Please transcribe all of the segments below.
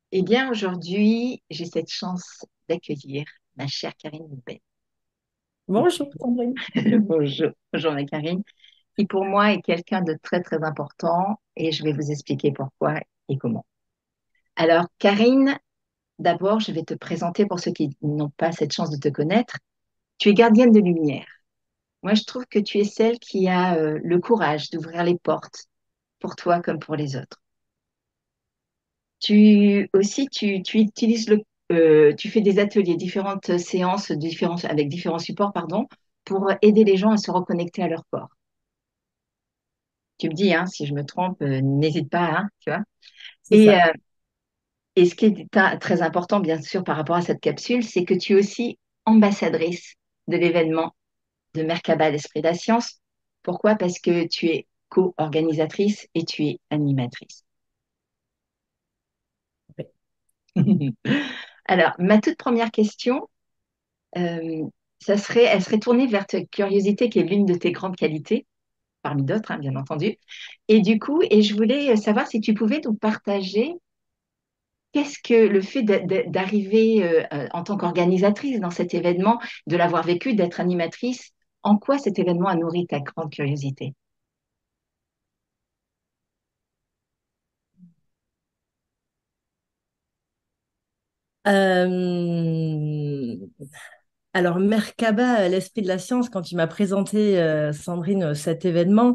Eh bien, aujourd'hui, j'ai cette chance d'accueillir ma chère Karine Loubet. Et Bonjour, Sandrine. bonjour, bonjour ma Karine, qui pour moi est quelqu'un de très très important et je vais vous expliquer pourquoi et comment. Alors, Karine, d'abord, je vais te présenter pour ceux qui n'ont pas cette chance de te connaître. Tu es gardienne de lumière. Moi, je trouve que tu es celle qui a le courage d'ouvrir les portes pour toi comme pour les autres. Tu aussi, tu utilises tu fais des ateliers, différentes séances, avec différents supports, pardon, pour aider les gens à se reconnecter à leur corps. Tu me dis, hein, si je me trompe, n'hésite pas, hein, tu vois. C'est Et, ça. euh, et ce qui est très important, bien sûr, par rapport à cette capsule, c'est que tu es aussi ambassadrice de l'événement de Merkaba, l'Esprit de la Science. Pourquoi? Parce que tu es co-organisatrice et tu es animatrice. Alors, ma toute première question, Euh, elle serait tournée vers ta curiosité, qui est l'une de tes grandes qualités, parmi d'autres, hein, bien entendu. Et du coup, je voulais savoir si tu pouvais nous partager qu'est-ce que le fait d'arriver en tant qu'organisatrice dans cet événement, de l'avoir vécu, d'être animatrice, en quoi cet événement a nourri ta grande curiosité? Euh, alors, Merkaba, l'esprit de la science, quand tu m'as présenté, Sandrine, cet événement,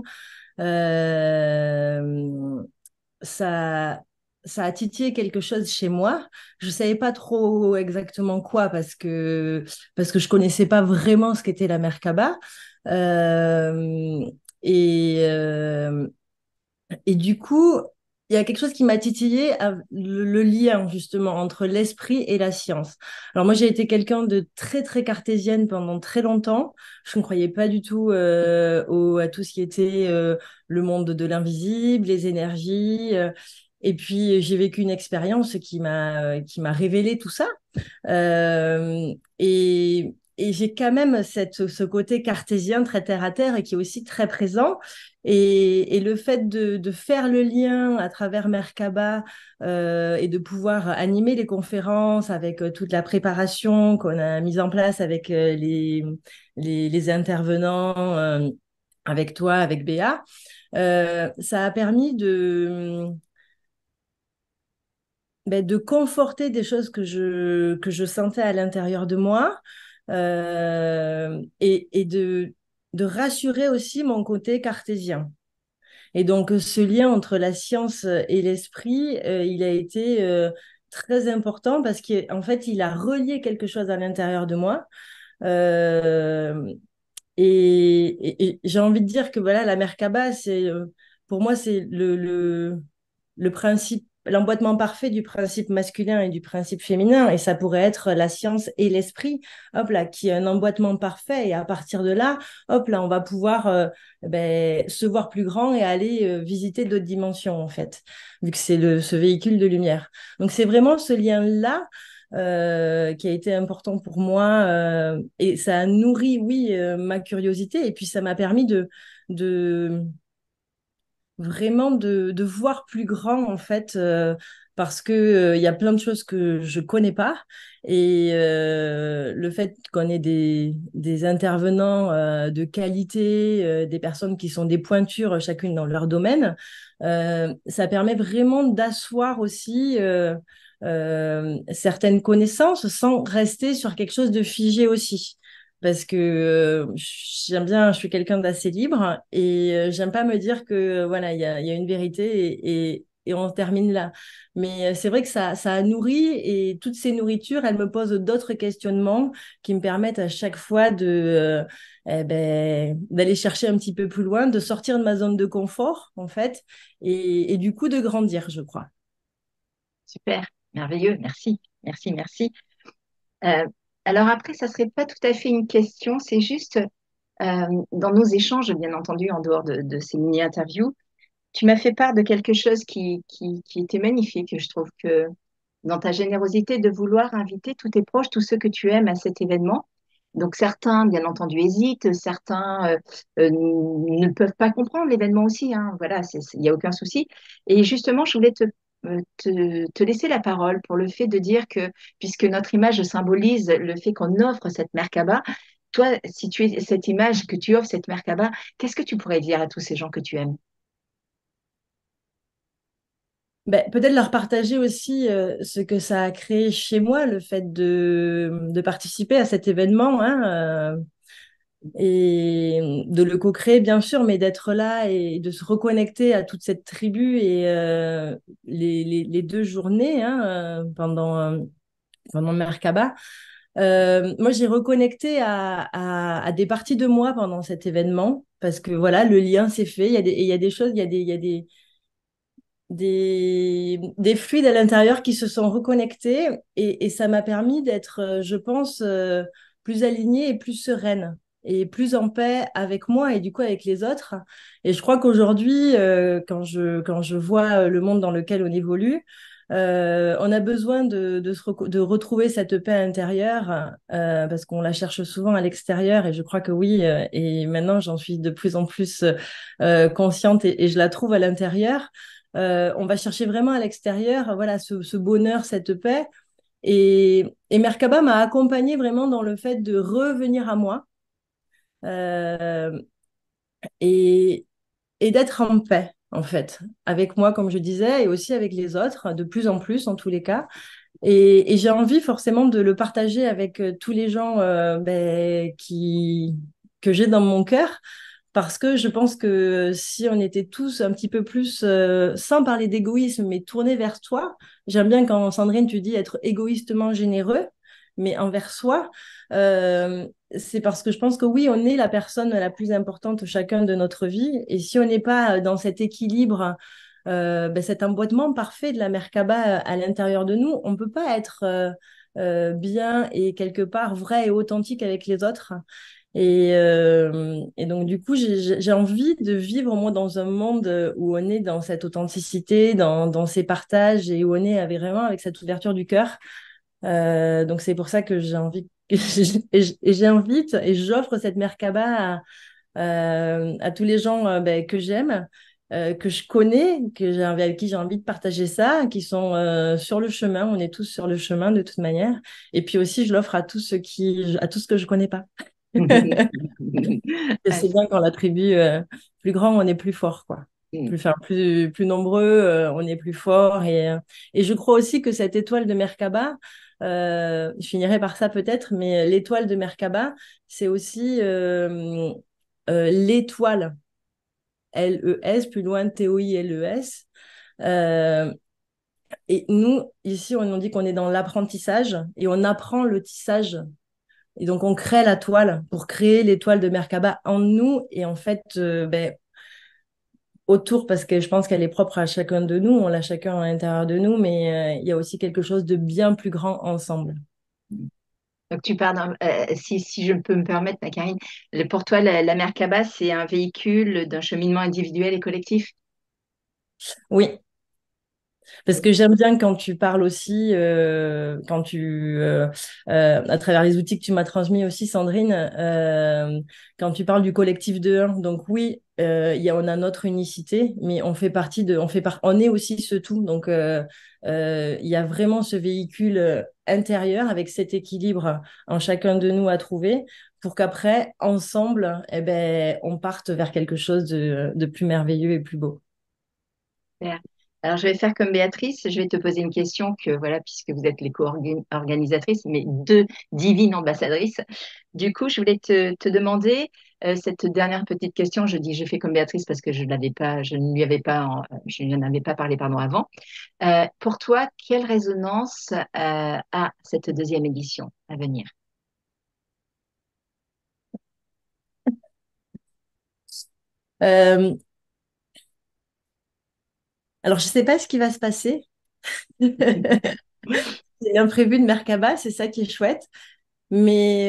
euh, ça, ça a titillé quelque chose chez moi. Je ne savais pas trop exactement quoi parce que je connaissais pas vraiment ce qu'était la Merkaba. Euh, et, euh, Et du coup, il y a quelque chose qui m'a titillé, le lien justement entre l'esprit et la science. Alors moi, j'ai été quelqu'un de très très cartésienne pendant très longtemps. Je ne croyais pas du tout à tout ce qui était le monde de l'invisible, les énergies. Et puis j'ai vécu une expérience qui m'a révélé tout ça. Et j'ai quand même ce côté cartésien très terre à terre et qui est aussi très présent. Et le fait de faire le lien à travers Merkaba et de pouvoir animer les conférences avec toute la préparation qu'on a mise en place avec les intervenants, avec toi, avec Béa, ça a permis de conforter des choses que je sentais à l'intérieur de moi et de rassurer aussi mon côté cartésien. Et donc, ce lien entre la science et l'esprit, il a été très important parce qu'en fait, il a relié quelque chose à l'intérieur de moi. Euh, et j'ai envie de dire que voilà, la Merkaba, pour moi, c'est le principe, l'emboîtement parfait du principe masculin et du principe féminin. Et ça pourrait être la science et l'esprit, hop là, qui est un emboîtement parfait. Et à partir de là, hop là, on va pouvoir se voir plus grand et aller visiter d'autres dimensions, en fait, vu que c'est ce véhicule de lumière. Donc, c'est vraiment ce lien-là qui a été important pour moi et ça a nourri, oui, ma curiosité et puis ça m'a permis de vraiment de voir plus grand en fait parce que il y a plein de choses que je connais pas et le fait qu'on ait des intervenants de qualité, des personnes qui sont des pointures chacune dans leur domaine, ça permet vraiment d'asseoir aussi certaines connaissances sans rester sur quelque chose de figé aussi. Parce que j'aime bien, je suis quelqu'un d'assez libre et j'aime pas me dire que voilà, il y a une vérité et on termine là. Mais c'est vrai que ça a nourri et toutes ces nourritures, elles me posent d'autres questionnements qui me permettent à chaque fois d'aller chercher un petit peu plus loin, de sortir de ma zone de confort en fait et du coup de grandir, je crois. Super, merveilleux, merci, merci, merci. Euh, alors après, ça serait pas tout à fait une question, c'est juste dans nos échanges, bien entendu, en dehors de ces mini-interviews, tu m'as fait part de quelque chose qui était magnifique. Je trouve que dans ta générosité de vouloir inviter tous tes proches, tous ceux que tu aimes à cet événement. Donc certains, bien entendu, hésitent, certains ne peuvent pas comprendre l'événement aussi, hein. Voilà, il n'y a aucun souci. Et justement, je voulais te te laisser la parole pour le fait de dire que, puisque notre image symbolise le fait qu'on offre cette Merkaba, toi, si tu es cette image que tu offres, cette Merkaba, qu'est-ce que tu pourrais dire à tous ces gens que tu aimes? Ben, peut-être leur partager aussi ce que ça a créé chez moi, le fait de participer à cet événement, hein, et de le co-créer, bien sûr, mais d'être là et de se reconnecter à toute cette tribu et les 2 journées, hein, pendant Merkaba. Moi, j'ai reconnecté à des parties de moi pendant cet événement parce que voilà, le lien s'est fait. Il y a des choses, il y a des fluides à l'intérieur qui se sont reconnectés et ça m'a permis d'être, je pense, plus alignée et plus sereine et plus en paix avec moi et du coup avec les autres. Et je crois qu'aujourd'hui, quand je vois le monde dans lequel on évolue, on a besoin de retrouver cette paix intérieure parce qu'on la cherche souvent à l'extérieur et je crois que oui, et maintenant j'en suis de plus en plus consciente et je la trouve à l'intérieur. On va chercher vraiment à l'extérieur, voilà, ce bonheur, cette paix. Et Merkaba m'a accompagnée vraiment dans le fait de revenir à moi euh, et, et d'être en paix, en fait, avec moi, comme je disais, et aussi avec les autres, de plus en plus, en tous les cas. Et j'ai envie forcément de le partager avec tous les gens que j'ai dans mon cœur, parce que je pense que si on était tous un petit peu plus, sans parler d'égoïsme, mais tournés vers toi, j'aime bien quand Sandrine, tu dis être égoïstement généreux, mais envers soi, c'est parce que je pense que oui, on est la personne la plus importante chacun de notre vie, et si on n'est pas dans cet équilibre, cet emboîtement parfait de la Merkaba à l'intérieur de nous, on ne peut pas être bien et quelque part vrai et authentique avec les autres. Et donc, du coup, j'ai envie de vivre, moi, dans un monde où on est dans cette authenticité, dans ces partages et où on est vraiment avec cette ouverture du cœur. Donc, c'est pour ça que j'ai envie, et j'invite et j'offre cette Merkaba à tous les gens que j'aime, que je connais, avec qui j'ai envie de partager ça, qui sont sur le chemin. On est tous sur le chemin de toute manière. Et puis aussi, je l'offre à tous que je connais pas. Et Ah, c'est bien quand la tribu plus grand, on est plus fort, quoi. mm. Plus nombreux, on est plus fort. Et je crois aussi que cette étoile de Merkaba, je finirai par ça peut-être, mais l'étoile de Merkaba, c'est aussi l'étoile, L-E-S, plus loin T-O-I-L-E-S. Euh, et nous, ici, on nous dit qu'on est dans l'apprentissage et on apprend le tissage. Et donc, on crée la toile pour créer l'étoile de Merkaba en nous. Et en fait, autour, parce que je pense qu'elle est propre à chacun de nous, on l'a chacun à l'intérieur de nous, mais il y a aussi quelque chose de bien plus grand ensemble. Donc, tu parles si je peux me permettre, ma Karine, pour toi, la Merkaba, c'est un véhicule d'un cheminement individuel et collectif. Oui, parce que j'aime bien quand tu parles aussi, à travers les outils que tu m'as transmis aussi, Sandrine, quand tu parles du collectif de un. Donc oui, on a notre unicité, mais on est aussi ce tout. Donc il y a vraiment ce véhicule intérieur avec cet équilibre en chacun de nous à trouver pour qu'après, ensemble, on parte vers quelque chose de plus merveilleux et plus beau. Super. Alors, je vais faire comme Béatrice, je vais te poser une question que, voilà, puisque vous êtes les co-organisatrices, mais deux divines ambassadrices. Du coup, je voulais te demander cette dernière petite question. Je dis, je fais comme Béatrice parce que je ne lui avais pas, je n'en avais pas parlé, pardon, avant. Pour toi, quelle résonance a cette deuxième édition à venir? Euh, alors, je ne sais pas ce qui va se passer. C'est l'imprévu de Merkaba, c'est ça qui est chouette. Mais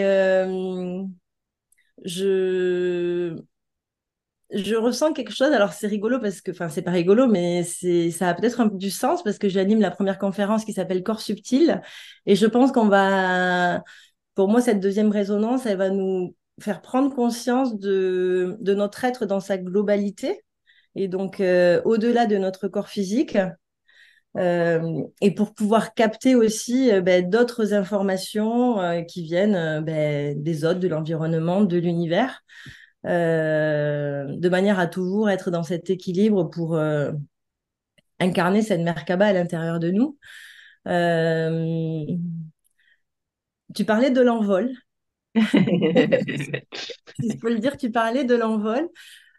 je, je ressens quelque chose. Alors, c'est rigolo parce que, enfin, c'est pas rigolo, mais ça a peut-être un peu du sens parce que j'anime la première conférence qui s'appelle Corps subtil. Et je pense pour moi, cette deuxième résonance, elle va nous faire prendre conscience de notre être dans sa globalité. Et donc, au-delà de notre corps physique, et pour pouvoir capter aussi ben, d'autres informations qui viennent ben, des autres, de l'environnement, de l'univers, de manière à toujours être dans cet équilibre pour incarner cette Merkaba à l'intérieur de nous. Euh, Tu parlais de l'envol. Si je peux le dire, tu parlais de l'envol.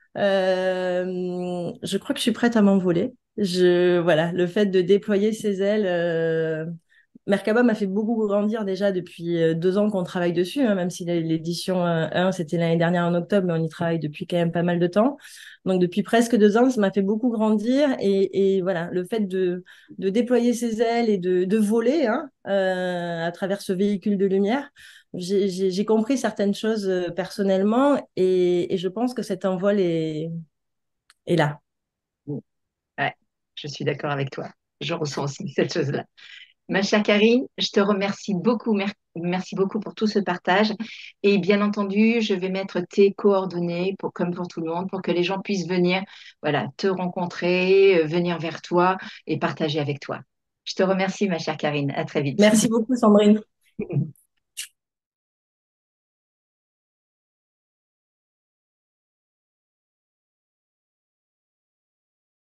Je crois que je suis prête à m'envoler. Voilà, le fait de déployer ses ailes. Merkaba m'a fait beaucoup grandir déjà depuis 2 ans qu'on travaille dessus, hein, même si l'édition 1, c'était l'année dernière en octobre, mais on y travaille depuis quand même pas mal de temps. Donc depuis presque 2 ans, ça m'a fait beaucoup grandir. Et voilà, le fait de déployer ses ailes et de voler hein, à travers ce véhicule de lumière, j'ai compris certaines choses personnellement et je pense que cet envol est là. Ouais, je suis d'accord avec toi. Je ressens aussi cette chose-là. Ma chère Karine, je te remercie beaucoup. Merci beaucoup pour tout ce partage. Et bien entendu, je vais mettre tes coordonnées comme pour tout le monde pour que les gens puissent venir, voilà, te rencontrer, venir vers toi et partager avec toi. Je te remercie, ma chère Karine. À très vite. Merci beaucoup, Sandrine.